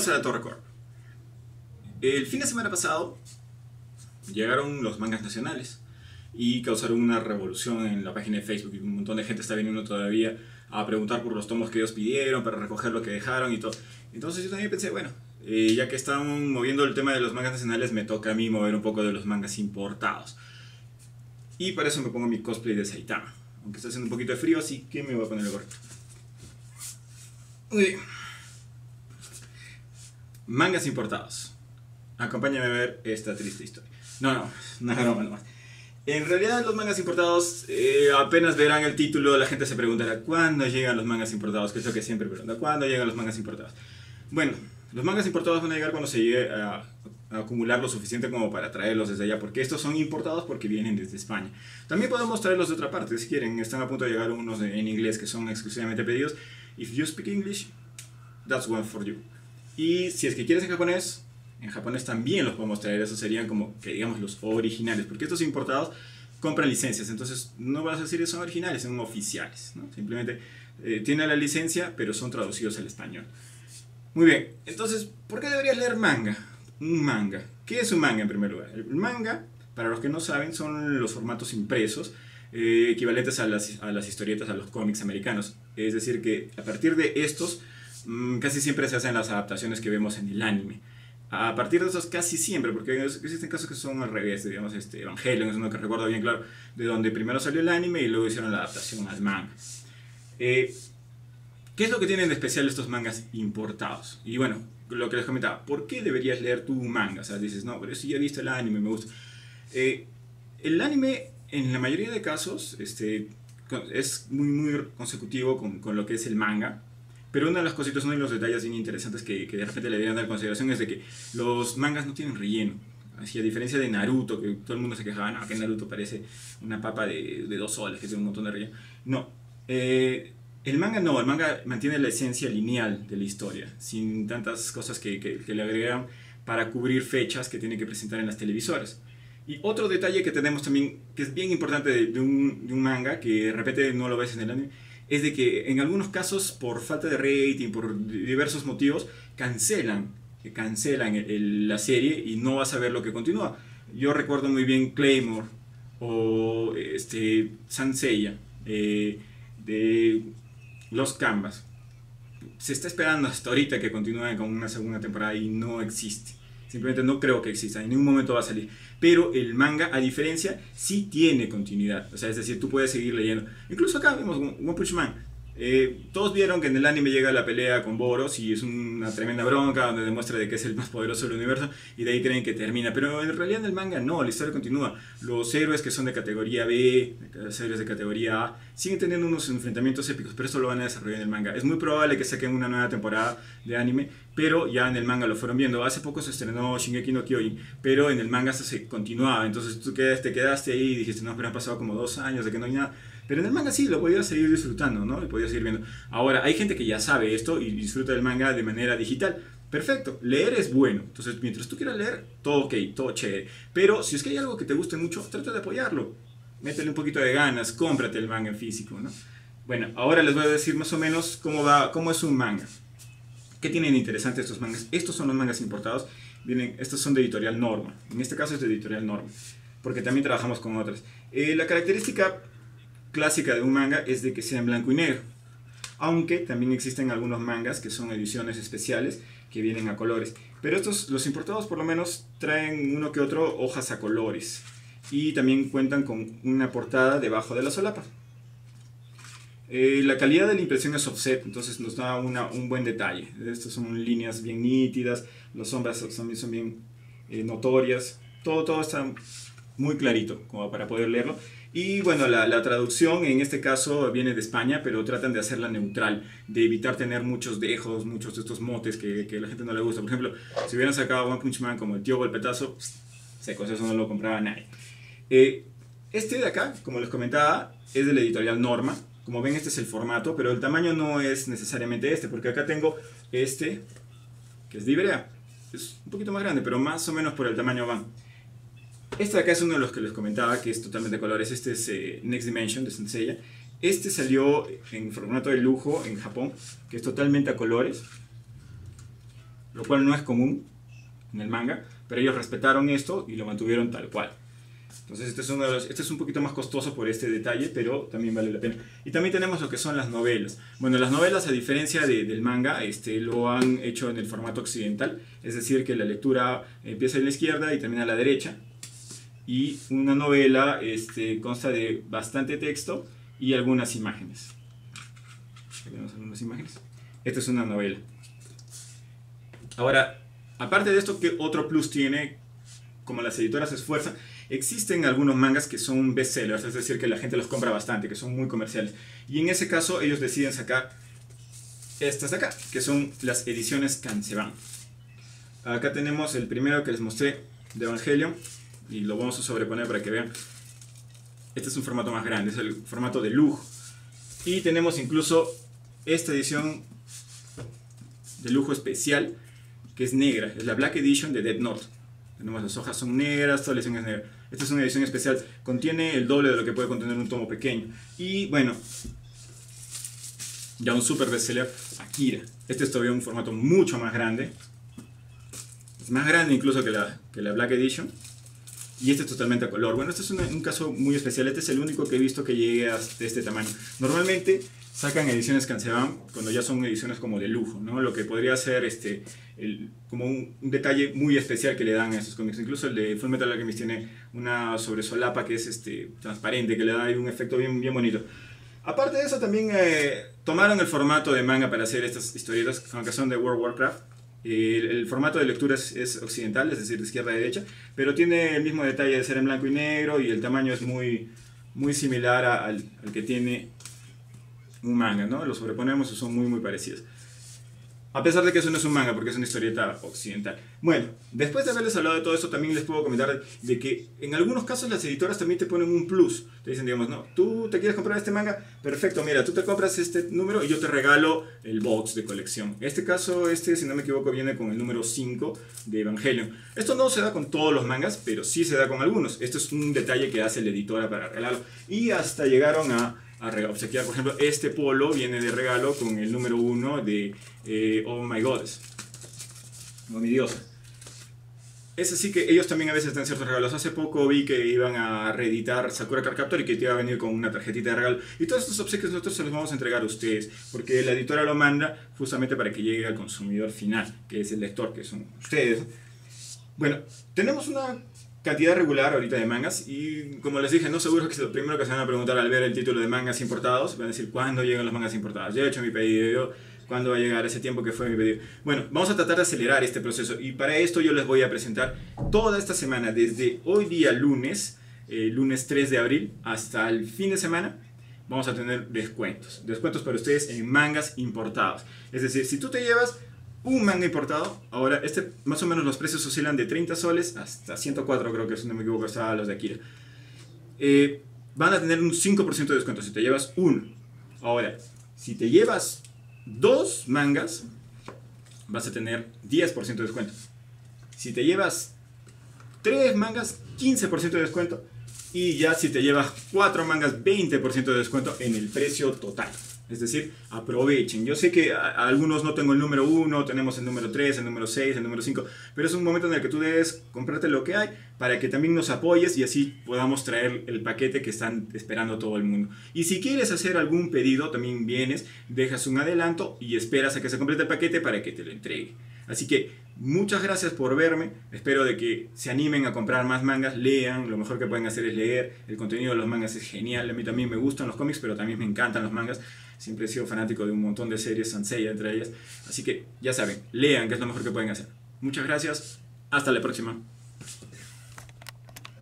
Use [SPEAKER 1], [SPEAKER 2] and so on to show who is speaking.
[SPEAKER 1] Bienvenidos a la Torre Corp. El fin de semana pasado llegaron los mangas nacionales y causaron una revolución en la página de Facebook y un montón de gente está viniendo todavía a preguntar por los tomos que ellos pidieron para recoger lo que dejaron y todo. Entonces yo también pensé, bueno, ya que están moviendo el tema de los mangas nacionales, me toca a mí mover un poco de los mangas importados. Y para eso me pongo mi cosplay de Saitama, aunque está haciendo un poquito de frío, así que me voy a poner el gorro. Muy bien. Mangas importados. Acompáñame a ver esta triste historia. No, broma nomás. En realidad los mangas importados, apenas verán el título, la gente se preguntará ¿cuándo llegan los mangas importados? Que es lo que siempre pregunta, ¿cuándo llegan los mangas importados? Bueno, los mangas importados van a llegar cuando se llegue a acumular lo suficiente como para traerlos desde allá, porque estos son importados porque vienen desde España. También podemos traerlos de otra parte, si quieren, están a punto de llegar unos en inglés que son exclusivamente pedidos. If you speak English, that's one for you. Y si es que quieres en japonés también los podemos traer, esos serían como que digamos los originales, porque estos importados compran licencias, entonces no vas a decir que son originales, son oficiales, ¿no? Simplemente tienen la licencia, pero son traducidos al español. Muy bien, entonces, ¿por qué deberías leer manga? Un manga. ¿Qué es un manga en primer lugar? El manga, para los que no saben, son los formatos impresos equivalentes a las historietas, a los cómics americanos. Es decir, que a partir de estos casi siempre se hacen las adaptaciones que vemos en el anime. A partir de esos casi siempre, porque existen casos que son al revés, digamos, Evangelion es uno que recuerdo bien claro, de donde primero salió el anime y luego hicieron la adaptación al manga. ¿Qué es lo que tienen de especial estos mangas importados? Y bueno, lo que les comentaba, ¿por qué deberías leer tu manga? O sea, dices, no, pero si ya he visto el anime, me gusta. El anime, en la mayoría de casos, es muy consecutivo con lo que es el manga. Pero una de las cositas, uno de los detalles bien interesantes que de repente le deberían dar consideración es de que los mangas no tienen relleno. Así, a diferencia de Naruto, que todo el mundo se quejaba, no, que Naruto parece una papa de 2 soles, que tiene un montón de relleno. No, el manga no, el manga mantiene la esencia lineal de la historia, sin tantas cosas que le agregan para cubrir fechas que tiene que presentar en las televisoras. Y otro detalle que tenemos también, que es bien importante de un manga, que de repente no lo ves en el anime, es de que en algunos casos, por falta de rating, por diversos motivos, cancelan la serie y no vas a ver lo que continúa. Yo recuerdo muy bien Claymore o Saint Seiya de Los Canvas. Se está esperando hasta ahorita que continúe con una segunda temporada y no existe. Simplemente no creo que exista, en ningún momento va a salir. Pero el manga, a diferencia, sí tiene continuidad. O sea, es decir, tú puedes seguir leyendo. Incluso acá vemos One Punch Man. Todos vieron que en el anime llega la pelea con Boros y es una tremenda bronca donde demuestra de que es el más poderoso del universo y de ahí creen que termina. Pero en realidad en el manga no, la historia continúa. Los héroes que son de categoría B, los héroes de categoría A, siguen teniendo unos enfrentamientos épicos, pero eso lo van a desarrollar en el manga. Es muy probable que saquen una nueva temporada de anime, pero ya en el manga lo fueron viendo. Hace poco se estrenó Shingeki no Kyojin, pero en el manga se continuaba. Entonces tú te quedaste ahí y dijiste, no, pero han pasado como 2 años de que no hay nada. Pero en el manga sí, lo podías seguir disfrutando, ¿no? Lo podías seguir viendo. Ahora, hay gente que ya sabe esto y disfruta del manga de manera digital. Perfecto, leer es bueno. Entonces, mientras tú quieras leer, todo ok, todo chévere. Pero si es que hay algo que te guste mucho, trata de apoyarlo. Métele un poquito de ganas, cómprate el manga en físico, ¿no? Bueno, ahora les voy a decir más o menos cómo es un manga. ¿Qué tienen de interesante estos mangas? Estos son los mangas importados. Estos son de Editorial Norma. En este caso es de Editorial Norma, porque también trabajamos con otras. La característica clásica de un manga es de que sea en blanco y negro, aunque también existen algunos mangas que son ediciones especiales que vienen a colores, pero estos, los importados por lo menos traen uno que otro hojas a colores y también cuentan con una portada debajo de la solapa. La calidad de la impresión es offset, entonces nos da un buen detalle. Estas son líneas bien nítidas, las sombras también son bien notorias, todo está muy clarito como para poder leerlo. Y bueno, la traducción en este caso viene de España, pero tratan de hacerla neutral, de evitar tener muchos dejos, muchos de estos motes que a la gente no le gusta. Por ejemplo, si hubieran sacado One Punch Man como el tío golpetazo, secos, eso no lo compraba nadie. Este de acá, como les comentaba, es de la editorial Norma. Como ven, este es el formato, pero el tamaño no es necesariamente porque acá tengo que es de Ibrea. Es un poquito más grande, pero más o menos por el tamaño van. Este de acá es uno de los que les comentaba, que es totalmente de colores. Este es Next Dimension de Saint Seiya. Este salió en formato de lujo en Japón, que es totalmente a colores. lo cual no es común en el manga, pero ellos respetaron esto y lo mantuvieron tal cual. Entonces este es un poquito más costoso por este detalle, pero también vale la pena. Y también tenemos lo que son las novelas. Bueno, las novelas, a diferencia del manga, lo han hecho en el formato occidental, es decir, que la lectura empieza en la izquierda y termina a la derecha. Y una novela consta de bastante texto y algunas imágenes. Tenemos algunas imágenes. Esta es una novela. Ahora, aparte de esto, ¿qué otro plus tiene? Como las editoras se esfuerzan, existen algunos mangas que son bestsellers, es decir, que la gente los compra bastante, que son muy comerciales. Y en ese caso ellos deciden sacar estas de acá, que son las ediciones Kanseban. Acá tenemos el primero que les mostré de Evangelion, y lo vamos a sobreponer para que vean. Este es un formato más grande, es el formato de lujo. Y tenemos incluso esta edición de lujo especial, que es negra, es la Black Edition de Death Note. Tenemos las hojas son negras, toda la edición es negra. Esta es una edición especial, contiene el doble de lo que puede contener un tomo pequeño. Y bueno, ya un super bestseller, Akira. Este es todavía un formato mucho más grande. Es más grande incluso que la Black Edition. Y este es totalmente a color. Bueno, este es un caso muy especial. Este es el único que he visto que llegue hasta este tamaño. Normalmente sacan ediciones Kanseban cuando ya son ediciones como de lujo, ¿no? Lo que podría ser como un detalle muy especial que le dan a estos cómics. Incluso el de Fullmetal Alchemist tiene una sobresolapa que es transparente, que le da ahí un efecto bien, bien bonito. Aparte de eso, también tomaron el formato de manga para hacer estas historietas, aunque son de World of Warcraft. El formato de lectura es occidental, es decir, de izquierda a derecha, pero tiene el mismo detalle de ser en blanco y negro y el tamaño es muy, muy similar al que tiene un manga, ¿no? Los sobreponemos y son muy, muy parecidos. A pesar de que eso no es un manga, porque es una historieta occidental. Bueno, después de haberles hablado de todo esto, también les puedo comentar de que en algunos casos las editoras también te ponen un plus. Te dicen, digamos, no, tú te quieres comprar este manga, perfecto, mira, tú te compras este número y yo te regalo el box de colección. En este caso, si no me equivoco, viene con el número 5 de Evangelion. Esto no se da con todos los mangas, pero sí se da con algunos. Esto es un detalle que hace la editora para regalarlo. Y hasta llegaron a obsequiar, por ejemplo, este polo viene de regalo con el número 1 de Oh My Goddess, Oh Mi Diosa. Es así que ellos también a veces dan ciertos regalos. Hace poco vi que iban a reeditar Sakura Card Captor y que te iba a venir con una tarjetita de regalo. Y todos estos obsequios nosotros se los vamos a entregar a ustedes, porque la editora lo manda justamente para que llegue al consumidor final, que es el lector, que son ustedes. Bueno, tenemos una cantidad regular ahorita de mangas y como les dije, no seguro que es lo primero que se van a preguntar al ver el título de mangas importados. Van a decir, ¿cuándo llegan los mangas importados? Yo he hecho mi pedido, ¿cuándo va a llegar ese tiempo que fue mi pedido? Bueno, vamos a tratar de acelerar este proceso y para esto yo les voy a presentar toda esta semana, desde hoy día lunes 3 de abril hasta el fin de semana. Vamos a tener descuentos para ustedes en mangas importados. Es decir, si tú te llevas un manga importado, ahora más o menos los precios oscilan de 30 soles hasta 104, creo que si no me equivoco estaban los de Akira. Van a tener un 5% de descuento si te llevas uno. Ahora, si te llevas 2 mangas, vas a tener 10% de descuento. Si te llevas 3 mangas, 15% de descuento. Y ya si te llevas 4 mangas, 20% de descuento en el precio total. Es decir, aprovechen. Yo sé que a algunos no tengo el número 1, tenemos el número 3, el número 6, el número 5, pero es un momento en el que tú debes comprarte lo que hay para que también nos apoyes y así podamos traer el paquete que están esperando todo el mundo. Y si quieres hacer algún pedido, también vienes, dejas un adelanto y esperas a que se complete el paquete para que te lo entregue. Así que muchas gracias por verme, espero de que se animen a comprar más mangas, lean, lo mejor que pueden hacer es leer, el contenido de los mangas es genial, a mí también me gustan los cómics, pero también me encantan los mangas, siempre he sido fanático de un montón de series, Sansei entre ellas, así que ya saben, lean, que es lo mejor que pueden hacer. Muchas gracias, hasta la próxima.